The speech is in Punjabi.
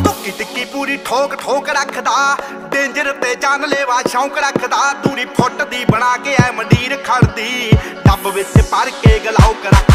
ਧੁੱਕੀ ਟਿੱਕੀ ਪੂਰੀ ਠੋਕ ਠੋਕ ਰੱਖਦਾ, ਡੇਂਜਰ ਤੇ ਜਾਨਲੇਵਾ ਸ਼ੌਂਕ ਰੱਖਦਾ। ਦੂਰੀ ਫੁੱਟ ਦੀ ਬਣਾ ਕੇ ਐ ਮੰਡੀਰ ਖੜਦੀ, ਡੱਬ ਵਿੱਚ ਭਰ ਕੇ ਗਲਾਉ ਰੱਖ